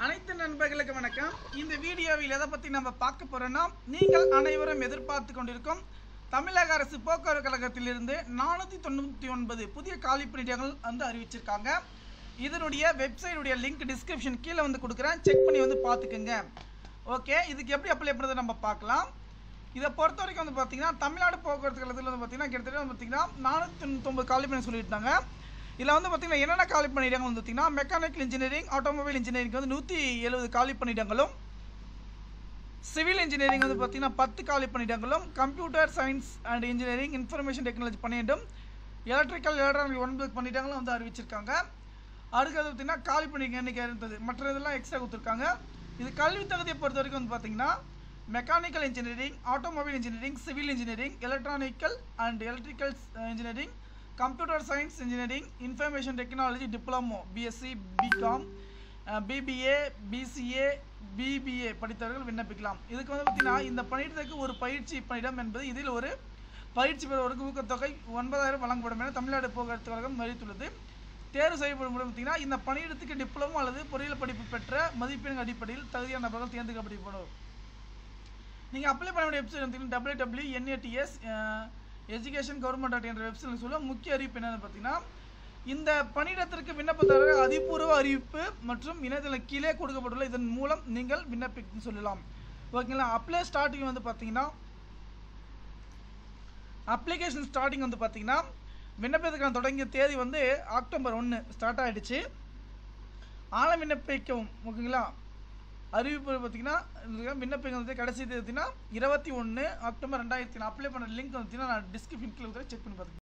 அனைத்து நண்பர்களுக்கு வணக்கம். இந்த வீடியோவில் எதை பற்றி நம்ம பார்க்க போகிறோன்னா, நீங்கள் அனைவரும் எதிர்பார்த்து கொண்டிருக்கும் தமிழக அரசு போக்குவரத்து கழகத்திலிருந்து 499 புதிய காலி பணியிடங்கள் அறிவிச்சிருக்காங்க. இதனுடைய வெப்சைட்டுடைய லிங்க் டிஸ்கிரிப்ஷன் கீழே கொடுக்குறேன், செக் பண்ணி பார்த்துக்குங்க. ஓகே, இதுக்கு எப்படி அப்ளை பண்ணுறது நம்ம பார்க்கலாம். இதை பொறுத்த வரைக்கும் பார்த்தீங்கன்னா, தமிழ்நாடு போக்குவரத்து கழகத்தில் பார்த்தீங்கன்னா கிட்டத்தட்ட 499 காலி பணி சொல்லிட்டாங்க. இதில் பார்த்தீங்கன்னா என்னென்ன காலி பணியிடங்கள் பார்த்தீங்கன்னா, மெக்கானிக்கல் இன்ஜினியரிங், ஆட்டோமொபைல் இன்ஜினியரிங் 170 காலி பணியிடங்களும், சிவில் இன்ஜினியரிங் பார்த்தீங்கன்னா 10 காலி பணியிடங்களும், computer science and engineering, information technology 12, electrical electronic 9 பணியிடங்களும் அறிவிச்சிருக்காங்க. அடுத்தது பார்த்தீங்கன்னா காலி பணியிடங்கள் எண்ணிக்கை இருந்தது, மற்ற இதெல்லாம் எக்ஸ்ட்ரா கொடுத்துருக்காங்க. இது கல்வி தகுதியை பொறுத்த வரைக்கும் பார்த்தீங்கன்னா, mechanical engineering, automobile engineering, civil engineering, electronical and electrical engineering, computer science engineering, information technology diploma, BSc, BCom, BBA, BCA, BBA படித்தவர்கள் விண்ணப்பிக்கலாம். இதுக்கு பார்த்தீங்கன்னா இந்த பணியிடத்துக்கு ஒரு பயிற்சி பணியிடம் என்பது இதில் ஒரு பயிற்சி பெறுவதற்கு ஊக்கத்தொகை 9,000 வழங்கப்படும் என தமிழ்நாடு போக்குவரத்து கழகம் அறிவித்துள்ளது. தேர்வு செய்யப்படும் முறை பார்த்தீங்கன்னா, இந்த பணியிடத்துக்கு டிப்ளமோ அல்லது பொறியியல் படிப்பு பெற்ற மதிப்பெண் அடிப்படையில் தகுதியான நபர்கள் தேர்ந்தெடுக்கப்படும். நீங்கள் அப்ளை பண்ண வேண்டிய வெப்சைட் பார்த்தீங்கன்னா www.NATS எஜுகேஷன் கவர்மெண்ட் என்ற வெப்சைட் சொல்ல. முக்கிய அறிவிப்பு என்னன்னு பார்த்தீங்கன்னா, இந்த பணியிடத்திற்கு விண்ணப்பதாரர் அதிபூர்வ அறிவிப்பு மற்றும் இணையதள கீழே கொடுக்கப்பட்டுள்ள இதன் மூலம் நீங்கள் விண்ணப்பிக்க சொல்லலாம். ஓகேங்களா. அப்ளை ஸ்டார்டிங் பார்த்தீங்கன்னா, அப்ளிகேஷன் ஸ்டார்டிங் பார்த்தீங்கன்னா, விண்ணப்பத்துக்கான தொடங்கிய தேதி அக்டோபர் 1 ஸ்டார்ட் ஆகிடுச்சு. ஆழம் விண்ணப்பிக்கவும். ஓகேங்களா. அறிவிப்பு பார்த்தீங்கன்னா, விண்ணப்பிக்கிறது கடைசி தேதி 21 அக்டோபர் 2000. அப்ளை பண்ண லிங்க் நான் டிஸ்கிரிப்ஷன் கீழே செக் பண்ணி பார்த்துக்கேன்.